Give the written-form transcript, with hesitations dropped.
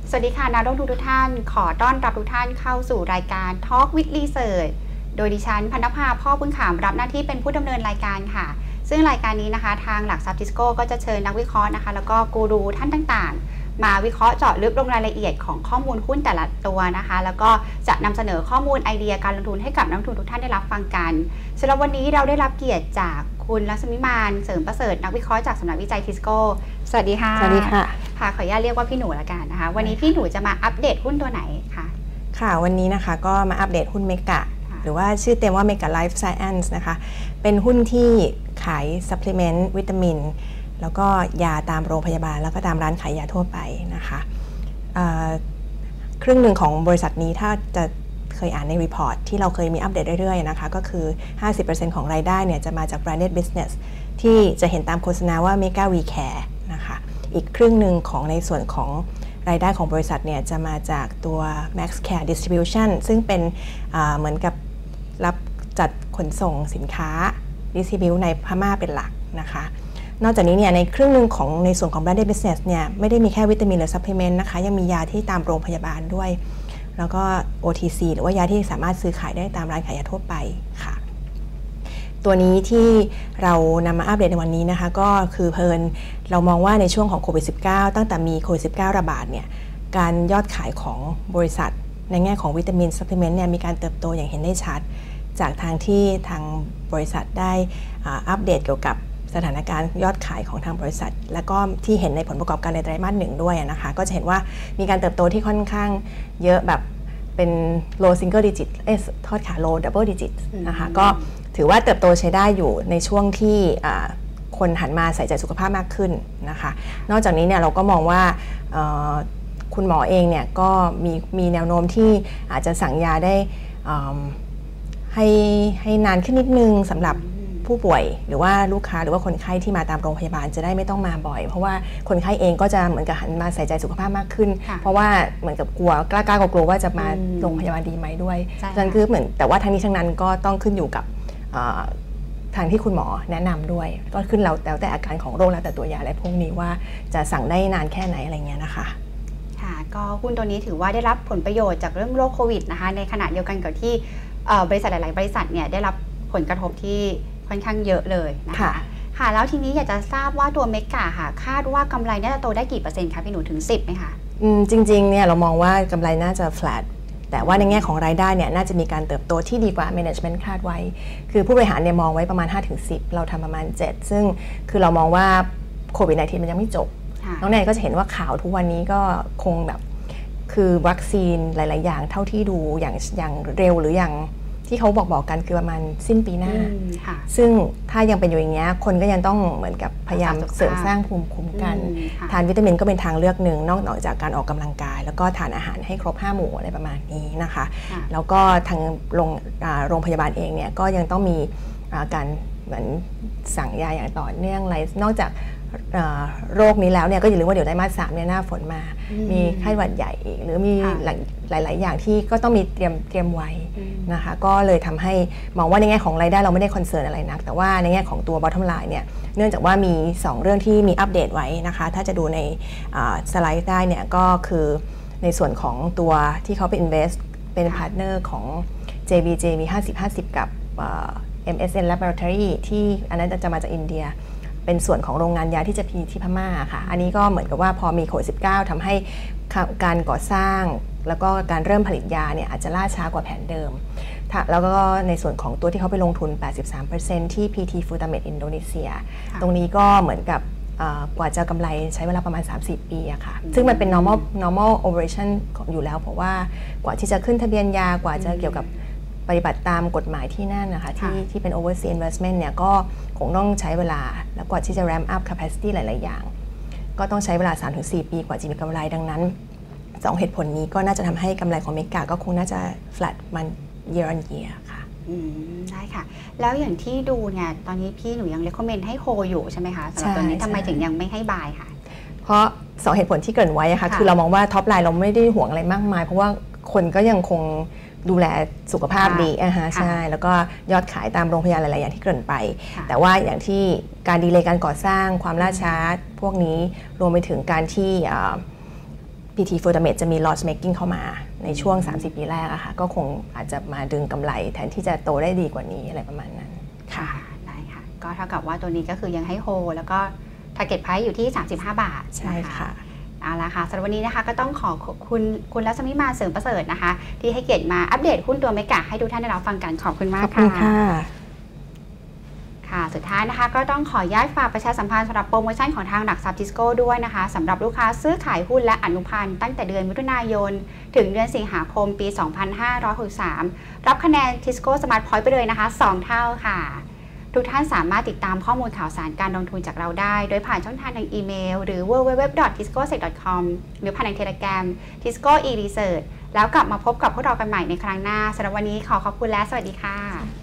สวัสดีค่ะนักลงทุนทุกท่านขอต้อนรับทุกท่านเข้าสู่รายการ Talk with Research โดยดิฉันพรรณภาพ่อบุญขามรับหน้าที่เป็นผู้ดำเนินรายการค่ะซึ่งรายการนี้นะคะทางหลักทรัพย์ทิสโก้ก็จะเชิญนักวิเคราะห์นะคะแล้วก็กูรูท่านต่างๆมาวิเคราะห์เจาะลึกลงรายละเอียดของข้อมูลหุ้นแต่ละตัวนะคะแล้วก็จะนำเสนอข้อมูลไอเดียการลงทุนให้กับนักลงทุนทุกท่านได้รับฟังกันสำหรับวันนี้เราได้รับเกียรติจากคุณลักษมิมานเสริมประเสริฐนักวิเคราะห์จากสำนักวิจัยทิสโก้สวัสดีค่ะสวัสดีค่ะค่ะขออนุญาตเรียกว่าพี่หนูละกันนะคะวันนี้พี่หนูจะมาอัปเดตหุ้นตัวไหนคะค่ะวันนี้นะคะก็มาอัปเดตหุ้นเมกะหรือว่าชื่อเต็มว่า Mega Life Science นะคะเป็นหุ้นที่ขายซัพพลีเมนต์วิตามินแล้วก็ยาตามโรงพยาบาลแล้วก็ตามร้านขายยาทั่วไปนะคะครึ่งหนึ่งของบริษัทนี้ถ้าจะเคยอ่านในรีพอร์ตที่เราเคยมีอัปเดตเรื่อยๆนะคะก็คือ 50% ของรายได้เนี่ยจะมาจาก branded business ที่จะเห็นตามโฆษณาว่า Mega We Care นะคะอีกครึ่งหนึ่งของในส่วนของรายได้ของบริษัทเนี่ยจะมาจากตัว Max Care Distribution ซึ่งเป็นเหมือนกับรับจัดขนส่งสินค้า distribute ในพม่าเป็นหลักนะคะนอกจากนี้เนี่ยในครึ่งหนึ่งของในส่วนของ branded business เนี่ยไม่ได้มีแค่วิตามินหรือ supplement นะคะยังมียาที่ตามโรงพยาบาลด้วยแล้วก็ OTC หรือว่ายาที่สามารถซื้อขายได้ตามร้านขายยาทั่วไปค่ะตัวนี้ที่เรานำมาอัปเดตในวันนี้นะคะก็คือเพลินเรามองว่าในช่วงของโควิด -19 ตั้งแต่มีโควิด -19 ระบาดเนี่ยการยอดขายของบริษัทในแง่ของวิตามินซัพพลีเมนต์เนี่ยมีการเติบโตอย่างเห็นได้ชัดจากทางที่ทางบริษัทได้อัปเดตเกี่ยวกับสถานการณ์ยอดขายของทางบริษัทและก็ที่เห็นในผลประกอบการในไตรมาส 1ด้วยนะคะก็จะเห็นว่ามีการเติบโตที่ค่อนข้างเยอะแบบเป็น low single digit โทษค่ะ low double digit นะคะก็ถือว่าเติบโตใช้ได้อยู่ในช่วงที่คนหันมาใส่ใจสุขภาพมากขึ้นนะคะนอกจากนี้เนี่ยเราก็มองว่าคุณหมอเองเนี่ยก็มีแนวโน้มที่อาจจะสั่งยาได้ให้นานขึ้นนิดนึงสำหรับผู้ป่วยหรือว่าลูกค้าหรือว่าคนไข้ที่มาตามโรงพยาบาลจะได้ไม่ต้องมาบ่อยเพราะว่าคนไข้เองก็จะเหมือนกับหันมาใส่ใจสุขภาพมากขึ้นเพราะว่าเหมือนกับกลัวว่าจะมาโรงพยาบาลดีไหมด้วยฉะนั้นคือเหมือนแต่ว่าทั้งนี้ทั้งนั้นก็ต้องขึ้นอยู่กับทางที่คุณหมอแนะนำด้วยก็ขึ้นแล้วแต่อาการของโรคแล้วแต่ตัวยาอะไรพวกนี้ว่าจะสั่งได้นานแค่ไหนอะไรเงี้ยนะคะค่ะก็หุ้นตัวนี้ถือว่าได้รับผลประโยชน์จากเรื่องโรคโควิดนะคะในขณะเดียวกันกับที่บริษัทหลายๆบริษัทเนี่ยได้รับผลกระทบที่ค่อนข้างเยอะเลยนะคะค่ะแล้วทีนี้อยากจะทราบว่าตัวเมกะค่ะคาดว่ากำไรน่าจะโตได้กี่เปอร์เซ็นต์คะพี่หนูถึง10ไหมคะจริงๆเนี่ยเรามองว่ากำไรน่าจะ flat แต่ว่าในแง่ของรายได้เนี่ยน่าจะมีการเติบโตที่ดีกว่า management คาดไว้คือผู้บริหารเนี่ยมองไว้ประมาณ 5-10 เราทำประมาณ 7 ซึ่งคือเรามองว่าโควิด -19 มันยังไม่จบน้องแนนก็จะเห็นว่าข่าวทุกวันนี้ก็คงแบบคือวัคซีนหลายๆอย่างเท่าที่ดูอย่างเร็วหรืออย่างที่เขาบอกกันคือประมาณสิ้นปีหน้าซึ่งถ้ายังเป็นอยู่อย่างเงี้ยคนก็ยังต้องเหมือนกับพยายามเสริมสร้างภูมิคุ้มกันทานวิตามินก็เป็นทางเลือกหนึ่งนอกจากการออกกำลังกายแล้วก็ทานอาหารให้ครบ5 หมู่อะไรประมาณนี้นะคะแล้วก็ทางโรงพยาบาลเองเนี่ยก็ยังต้องมีการเหมือนสั่งยาอย่างต่อเนื่องอะไรนอกจากโรคนี้แล้วเนี่ยก็อย่าลืมว่าเดี๋ยวไตรมาส 3เนี่ยหน้าฝนมามีไข้หวัดใหญ่อีกหรือมีหลายๆอย่างที่ก็ต้องมีเตรียมไว้นะคะก็เลยทำให้มองว่าในแง่ของรายได้เราไม่ได้คอนเซิร์นอะไรนักแต่ว่าในแง่ของตัว bottom line เนี่ยเนื่องจากว่ามี2เรื่องที่มีอัปเดตไว้นะคะถ้าจะดูในสไลด์ได้เนี่ยก็คือในส่วนของตัวที่เขาไป invest เป็นพาร์ทเนอร์ของ JBJ มี 50-50 กับMSN Laboratory ที่อันนั้นจะมาจากอินเดียเป็นส่วนของโรงงานยาที่จะพีที่พม่าค่ะอันนี้ก็เหมือนกับว่าพอมีโควิด -19 ทำให้การก่อสร้างแล้วก็การเริ่มผลิตยาเนี่ยอาจจะล่าช้ากว่าแผนเดิมแล้วก็ในส่วนของตัวที่เขาไปลงทุน 83% ที่ PT Futamed อินโดนีเซียตรงนี้ก็เหมือนกับกว่าจะกำไรใช้เวลาประมาณ 30 ปีอะค่ะซึ่งมันเป็น normal operation อยู่แล้วเพราะว่ากว่าที่จะขึ้นทะเบียนยากว่าจะเกี่ยวกับปฏิบัติตามกฎหมายที่นั่นนะคะที่เป็น overseas investment เนี่ยก็คงต้องใช้เวลาแล้วกว่าที่จะ ramp up capacity หลายๆอย่างก็ต้องใช้เวลา 3-4 ปีกว่าจะมีกำไรดังนั้น2เหตุผลนี้ก็น่าจะทำให้กำไรของเมกะก็คงน่าจะ flat มัน year on year ค่ะได้ค่ะแล้วอย่างที่ดูเนี่ยตอนนี้พี่หนูยัง recommend ให้โฮอยู่ใช่ไหมคะสำหรับตัวนี้ทำไมถึงยังไม่ให้บายค่ะเพราะ2เหตุผลที่เกริ่นไว้ค่ะคือเรามองว่าท็อปไลน์เราไม่ได้ห่วงอะไรมากมายเพราะว่าคนก็ยังคงดูแลสุขภาพดีใช่แล้วก็ยอดขายตามโรงพยาบาลหลายๆอย่างที่เกริ่นไปแต่ว่าอย่างที่การดีเลย์การก่อสร้างความล่าช้าพวกนี้รวมไปถึงการที่ PT Flutamate จะมี loss making เข้ามาในช่วง 30 ปีแรกอะค่ะก็คงอาจจะมาดึงกำไรแทนที่จะโตได้ดีกว่านี้อะไรประมาณนั้นค่ะได้ค่ะก็เท่ากับว่าตัวนี้ก็คือยังให้โฮแล้วก็ target price อยู่ที่35 บาทใช่ค่ะเอาละค่ะสำหรับวันนี้นะคะก็ต้องขอบคุณรัศมีมาเสริมประเสริฐนะคะที่ให้เกียรติมาอัปเดตหุ้นตัวเมกะให้ทุกท่านได้รับฟังกันขอบคุณมากค่ะค่ะสุดท้ายนะคะก็ต้องขอย้ายฝากประชาสัมพันธ์สำหรับโปรโมชั่นของทางหลักทรัพย์ทิสโก้ด้วยนะคะสำหรับลูกค้าซื้อขายหุ้นและอนุพันธ์ตั้งแต่เดือนมิถุนายนถึงเดือนสิงหาคมปี 2563 รับคะแนนทิสโก้สมาร์ทพอยต์ไปเลยนะคะ2เท่าค่ะทุกท่านสามารถติดตามข้อมูลข่าวสารการลงทุนจากเราได้โดยผ่านช่องทางทางอีเมลหรือ www.tiscosec.com หรือผ่านทาง Telegram Tisco e-research แล้วกลับมาพบกับพวกเรากันใหม่ในครั้งหน้าสำหรับวันนี้ขอบคุณและสวัสดีค่ะ